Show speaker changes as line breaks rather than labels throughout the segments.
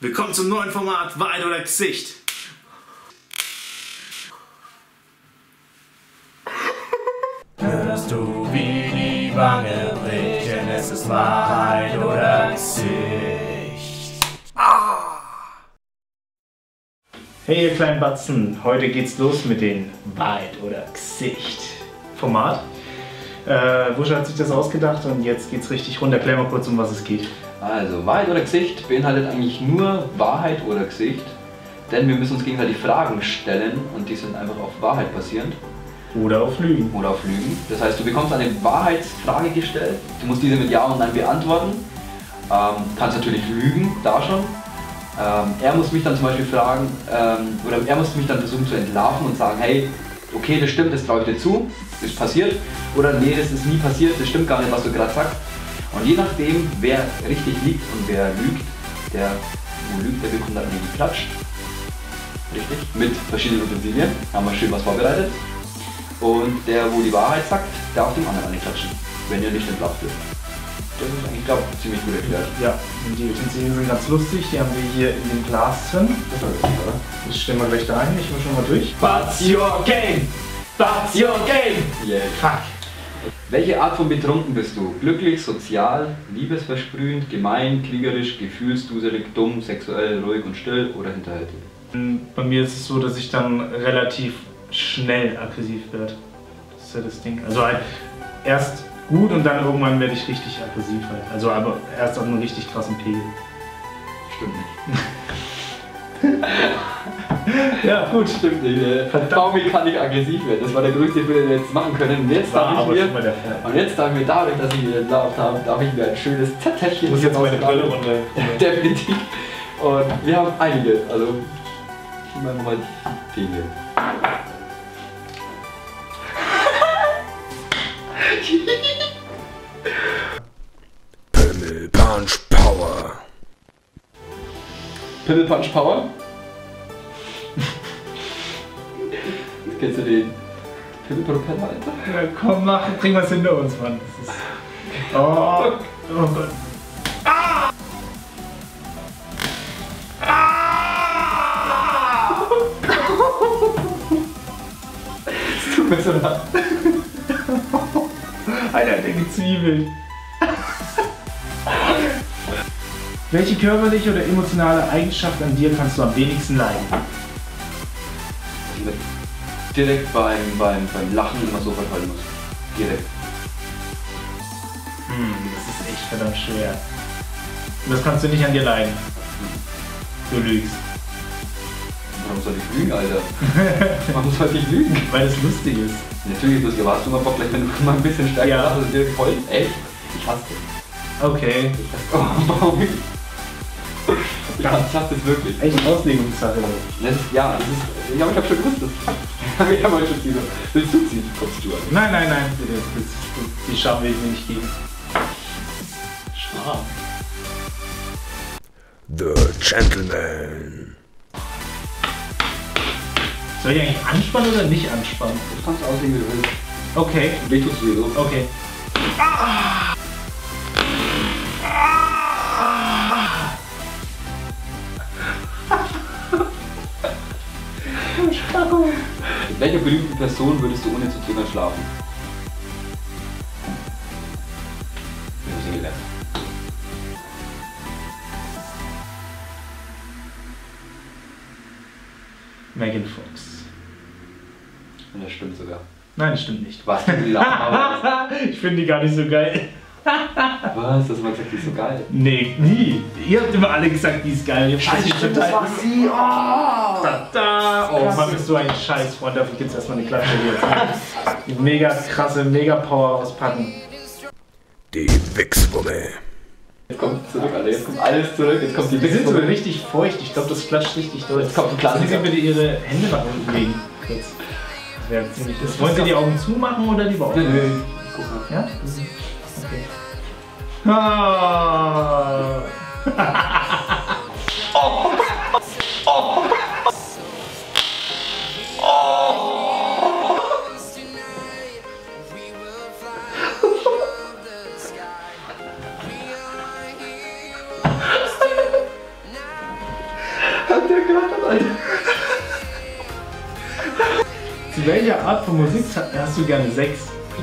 Willkommen zum neuen Format Wahrheit oder Gesicht. Hörst du, wie die Wange bricht, denn es ist Wahrheit oder Gesicht. Hey ihr kleinen Batzen, heute geht's los mit den Wahrheit oder Gesicht Format. Wusche hat sich das ausgedacht und jetzt geht's richtig rund. Erklär mal kurz, um was es geht.
Also, Wahrheit oder Gesicht beinhaltet eigentlich nur Wahrheit oder Gesicht, denn wir müssen uns gegenseitig Fragen stellen und die sind einfach auf Wahrheit basierend.
Oder auf Lügen.
Oder auf Lügen. Das heißt, du bekommst eine Wahrheitsfrage gestellt, du musst diese mit Ja und Nein beantworten. Kannst natürlich lügen, da schon. Er muss mich dann zum Beispiel fragen, oder er muss mich dann versuchen zu entlarven und sagen, hey, okay, das stimmt, das traue ich dir zu, das ist passiert. Oder nee, das ist nie passiert, das stimmt gar nicht, was du gerade sagst. Und je nachdem, wer richtig liegt und wer lügt, der bekommt dann einen Klatsch. Richtig? Mit verschiedenen Utensilien, haben wir schön was vorbereitet. Und der, wo die Wahrheit sagt, darf dem anderen eine klatschen, wenn ihr nicht entlarvt wird. Das ist eigentlich, glaube ich, ziemlich gut erklärt.
Ja, und die Utensilien sind ganz lustig, die haben wir hier in dem Glas drin.
Das war richtig, oder?
Das stellen wir gleich da ein, ich muss schon mal durch.
What's your game? What's your game?
Yeah. Fuck.
Welche Art von betrunken bist du? Glücklich, sozial, liebesversprühend, gemein, kriegerisch, gefühlsduselig, dumm, sexuell, ruhig und still oder hinterhältig?
Bei mir ist es so, dass ich dann relativ schnell aggressiv werde. Das ist ja das Ding. Also halt erst gut und dann irgendwann werde ich richtig aggressiv halt. Also aber erst auf einem richtig krassen Pegel.
Stimmt nicht.
Ja, gut.
Stimmt nicht. Warum kann ich aggressiv werden? Das war der größte Fehler, den wir jetzt machen können. Und jetzt darf ich mir, dadurch, dass ich mir entlarvt habe, darf ich mir ein schönes Zettelchen.
Ich muss jetzt meine Brille runter.
Definitiv. Und wir haben einige. Also, ich meine mal die hier.
Pimmel Punch Power.
Pimmel Punch Power? Kennst du den Pimmelpropeller, Alter?
Ja, komm, bring was hinter uns, Mann. Das ist... Oh Gott. Ah! Ah!
Das tut mir so leid.
Alter, der gezwiebelt. Welche körperliche oder emotionale Eigenschaft an dir kannst du am wenigsten leiden?
Direkt beim Lachen immer so verfallen muss. Direkt.
Das ist echt verdammt schwer. Und das kannst du nicht an dir leiden. Du lügst.
Warum soll ich lügen, Alter? Warum soll ich lügen?
Weil das lustig ist.
Natürlich ist lustig, aber hast du mal Bock, vielleicht wenn du mal ein bisschen stärker
Ja.
lachst, ist direkt voll. Echt? Ich hasse das.
Okay.
Warum? Ich hasse das wirklich.
Echt Auslegungssache.
Ich habe schon gewusst, dass ich habe schon diese. Willst du ziehen? Kommst du an?
Nein, bitte. Die Scham will ich mir nicht geben. Scham.
The Gentleman.
Soll ich eigentlich anspannen oder nicht anspannen?
Das kannst du auslegen, wie du willst.
Okay.
Weh tut's sowieso.
Okay. Ah!
Mit welcher berühmten Person würdest du ohne zu zögern schlafen? Wir haben sie gelernt.
Megan Fox.
Und das stimmt sogar.
Nein, das stimmt nicht.
Was?
Ich finde die gar nicht so geil.
Was? Das hast du mal gesagt, die ist so geil.
Nee, nie. Ihr habt immer alle gesagt, die ist geil.
Scheiße, stimmt, das war sie. Oh!
Da. Oh Mann, bist du ein Scheißfreund. Dafür gibt's erstmal eine Klatsche hier. Die mega krasse, mega Power auspacken.
Die Wichswumme.
Jetzt kommt zurück, Alter. Jetzt kommt alles zurück. Jetzt kommt die
Die sind
Wichswumme.
sogar richtig feucht. Ich glaube, das klatscht richtig durch.
Jetzt kommt ein Klassiker.
Sie bitte ihre Hände nach unten legen. Kurz. Das wäre ziemlich. Wollen Sie die Augen zumachen oder lieber offen?
Nö. Guck mal.
Ja? Okay. Ah.
Der gerattert, Alter.
Zu welcher Art von Musik hast du gerne Sex?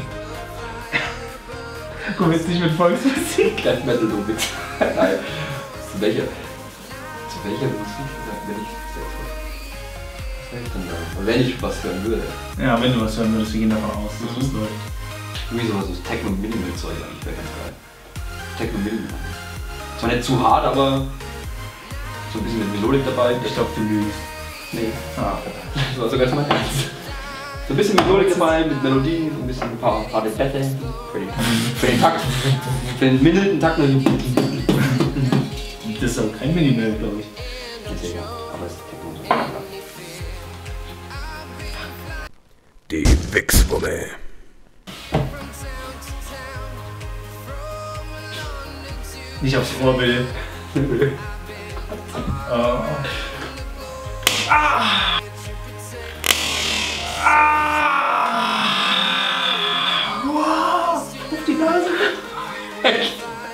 Komm jetzt nicht mit Volksmusik.
Death Metal, du Witz. Nein. Zu welcher Musik, wenn ich Sex habe? Was wäre ich denn da? Wenn ich was hören würde.
Ja, wenn du was hören würdest, wir gehen davon aus, dass es läuft.
Irgendwie sowas, so Techno-Minimal-Zeug eigentlich wäre ganz geil. Techno-Minimal. Zwar nicht zu hart, aber so ein bisschen mit Melodik dabei.
Ich glaube, du lügst.
Nee.
Ah,
Das war sogar schon mal ernst. So ein bisschen Melodik dabei, mit Melodien, so ein bisschen ein paar harte Bette für den Takt. Für den mindelnden Takt.
das ist auch kein Minimal, glaube ich.
Ist egal, aber es ist Techno.
Die Wichswumme.
Nicht aufs Ohr, bitte. Ah. Wow! Auf die Nase!
Echt?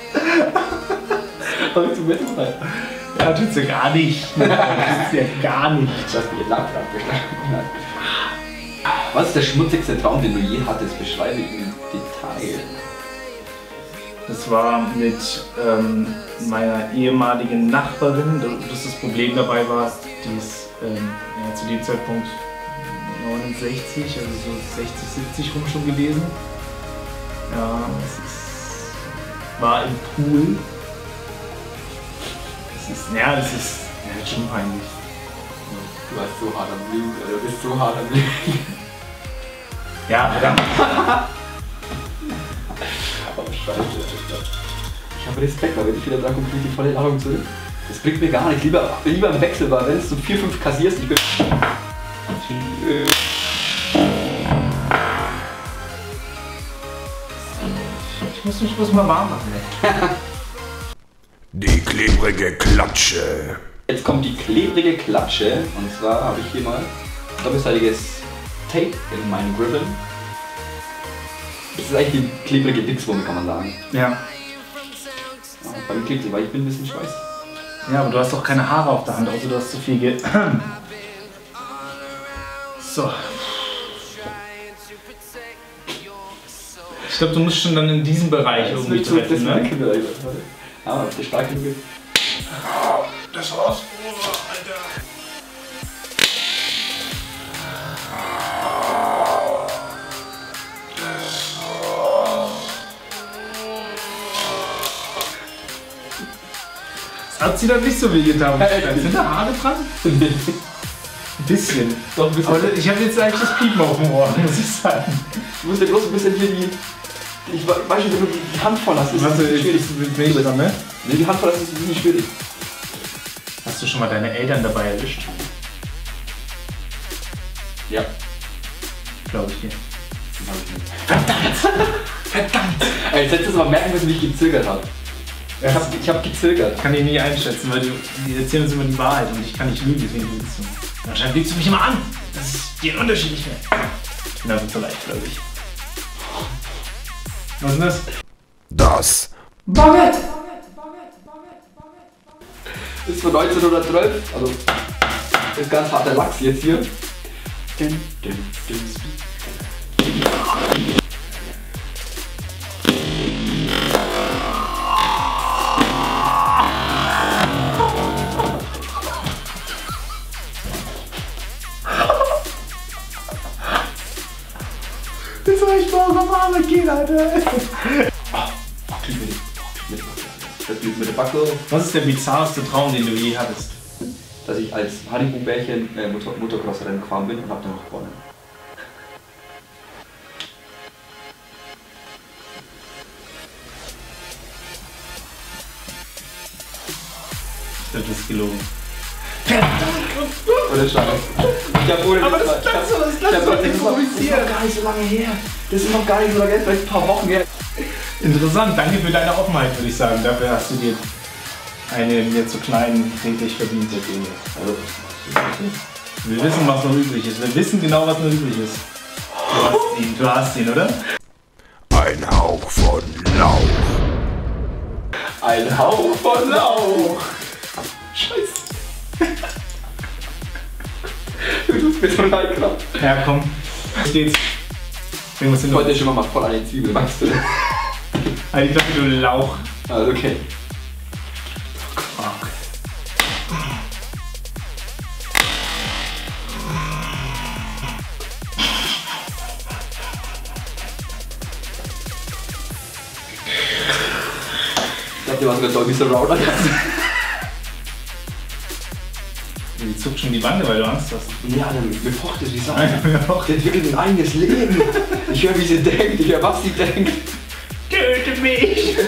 Hab ich zum Wetten mal.
Ja, tut's ja gar nicht. Tut's ja gar nicht.
Du hast mir lang abgeschlagen. Was ist der schmutzigste Traum, den du je hattest? Beschreibe ihn im Detail.
Das war mit meiner ehemaligen Nachbarin. Das Problem dabei war, die ist ja, zu dem Zeitpunkt 69, also so 60, 70 rum schon gewesen. Ja, war im Pool. Das ist schon peinlich.
Du warst so hart am Lügen, du bist so hart am Lügen.
Ja, verdammt.
Oh, Scheiße. Ich habe Respekt, weil wenn ich wieder sage, kommt die volle Ladung zurück. Das bringt mir gar nichts. Lieber im Wechsel, weil wenn es so 4, 5 kassierst, ich bin.
Ich muss mal warm machen.
Die klebrige Klatsche.
Jetzt kommt die klebrige Klatsche. Und zwar habe ich hier mal doppelseitiges Tape in meinen Gribbeln. Das ist eigentlich die klebrige Wichswumme, kann man sagen.
Ja.
Ja, bei mir klebt sie, weil ich bin ein bisschen schweiß.
Ja, aber du hast doch keine Haare auf der Hand, außer du hast zu viel Geld. So. Ich glaube, du musst schon dann in diesem Bereich irgendwie treffen, ne?
Ah, das ist stark genug.
Das war's. Alter. Das hat sie dann nicht so weh getan. Sind da Haare dran? Ein bisschen.
Doch, ein bisschen.
Aber ich habe jetzt eigentlich das Piepen auf dem Ohr, muss ich sagen.
Du musst ja bloß ein bisschen hier die. Ich weiß nicht, wenn du die Hand voll hast, ist das schwierig.
Bin ich dran, ne?
Ne, die Hand voll hast, ist es nicht schwierig.
Hast du schon mal deine Eltern dabei erwischt?
Ja.
Glaube ich nicht.
Das hab ich nicht. Verdammt! Ey, jetzt hättest du mal merken müssen, wie ich gezögert habe. Ich hab gezögert.
Ich kann dich nie einschätzen, weil die erzählen uns immer die Wahrheit und ich kann nicht lügen, deswegen lügst du. Wahrscheinlich lügst du mich immer an. Das ist dir ein Unterschied nicht mehr. Ich bin einfach zu leicht, glaube ich. Was ist das?
Das
Baguette!
Ist von 1912, also ist ganz harter Lachs jetzt hier.
Das soll ich morgen auf Arbeit gehen, Alter.
Das blieb mit der Backe.
Was ist der bizarrste Traum, den du je hattest?
Dass ich als Haribo-Bärchen Motocross-Rennen gefahren bin und hab dann noch gewonnen.
Das ist gelogen.
Oder Scheiß. Ich hab ohne
Aber das klang so improvisiert.
Das ist noch gar nicht so lange her. Das ist noch gar nicht so lange her, vielleicht ein paar Wochen her.
Interessant, danke für deine Offenheit, würde ich sagen. Dafür hast du dir eine mir zu kleinen täglich verdient. Also, wir wissen, was noch übrig ist. Wir wissen genau, was noch übrig ist. Du hast ihn, oder?
ein Hauch von Lauch.
Ein Hauch von Lauch. Scheiße. mit so einer Kraft.
Ja, komm. Jetzt geht's. Irgendwas hin.
Heute schon mal voll an die Zwiebel, meinst du?
Also ich dachte, du Lauch.
Also okay.
Fuck.
Ich glaube, der war sogar Dolby Surround.
Die zuckt schon die Wange, weil du Angst hast.
Ja, mir pocht es wie Sau.
Mir auch.
Der entwickelt ein eigenes Leben. Ich höre, wie sie denkt, ich höre, was sie denkt.
Töte mich!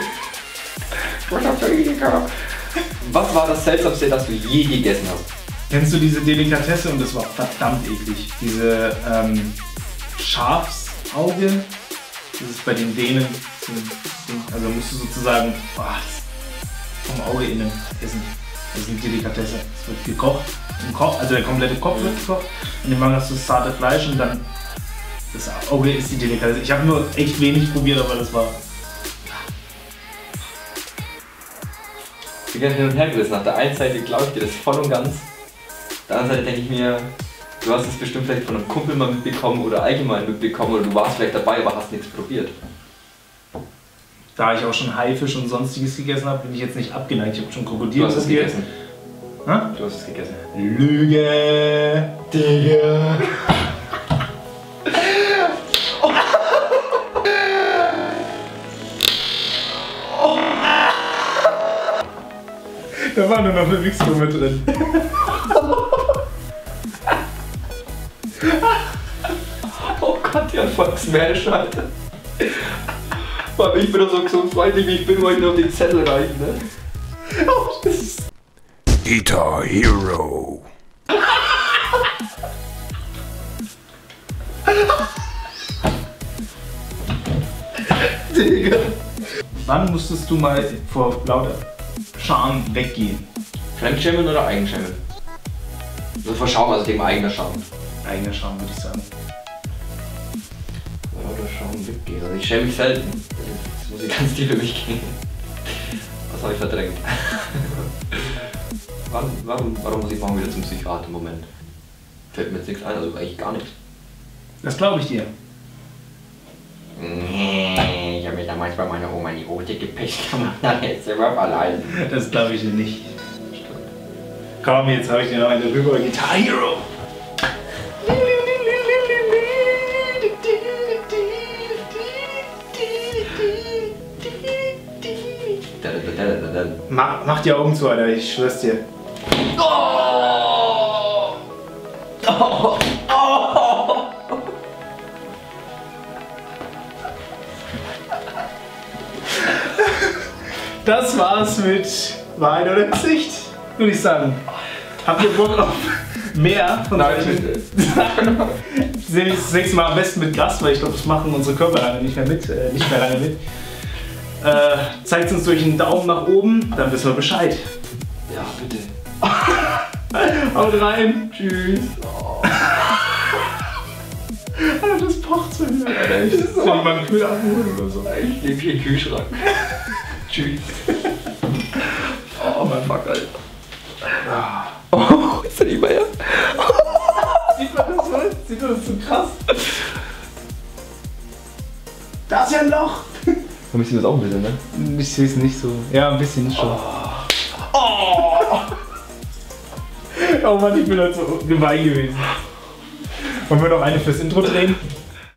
Was war das Seltsamste, das du je gegessen hast?
Kennst du diese Delikatesse? Und das war verdammt eklig. Diese Schafsauge. Das ist bei den Dänen. Also musst du sozusagen vom Auge innen essen. Das ist eine Delikatesse. Es wird gekocht. Also der komplette Kopf wird gekocht. Und im Magen hast du das zarte Fleisch und dann das Auge ist die Delikatesse. Ich habe nur echt wenig probiert, aber das war.
Ich bin ganz hin und her gerissen. Auf der einen Seite glaube ich dir das voll und ganz. Auf der anderen Seite denke ich mir, du hast es bestimmt vielleicht von einem Kumpel mal mitbekommen oder allgemein mitbekommen oder du warst vielleicht dabei, aber hast nichts probiert.
Da ich auch schon Haifisch und sonstiges gegessen habe, bin ich jetzt nicht abgeneigt. Ich habe schon Krokodil
Du hast es
probiert.
gegessen.
Hä?
Du hast es gegessen.
Lüge! Digga! Da war nur noch eine Wichsblume drin.
Oh Gott, ja, Volksmensch, Alter. Mann, ich bin doch so freundlich wie ich bin, weil ich nur auf den Zettel reichen, ne? Oh, das ist...
Guitar Hero.
Digga! Wann musstest du mal vor lauter Scham weggehen?
Fremdschämen oder Eigenschämen? Also vor Schaum, also dem eigener Schaum.
Eigener Scham, würde ich sagen.
Oder Schaum weggehen. Also ich schäme mich selten. Das muss ich ganz tief für mich gehen. Was habe ich verdrängt? Warum muss ich morgen wieder zum Psychiater? Moment. Fällt mir jetzt nichts ein, also eigentlich gar nichts.
Das glaube ich dir.
Nee, ich habe mir damals bei meiner Oma in die Hose gepisst gemacht, dann jetzt sind wir allein.
Das glaube ich dir nicht. Komm, jetzt habe ich dir noch eine rüber. Guitar Hero! Mach die Augen zu, Alter, ich schwör's dir.
Oh! Oh! Oh!
Das war's mit Wahrheit oder Gesicht, würde ich sagen. Habt ihr Bock auf mehr von solchen Sachen? Sehen wir das nächste Mal am besten mit Gast, weil ich glaube, das machen unsere Körper nicht mehr lange mit. Zeigt uns durch einen Daumen nach oben, dann wissen wir Bescheid.
Ja, bitte.
Haut rein. Tschüss. Oh. Alter, das pocht so wieder. Alter, ich soll ich mal einen Kühl abholen oder so.
Ich nehme hier den Kühlschrank. Tschüss. Oh mein Fuck, Alter. Oh, ist der nicht mehr her?
Sieht man das so? Sieht man das so krass? Da ist ja ein Loch.
Ein bisschen das auch ein bisschen, ne?
Ich sehe es nicht so. Ja, ein bisschen schon. Oh Mann, ich bin halt so gemein gewesen. Wollen wir noch eine fürs Intro drehen?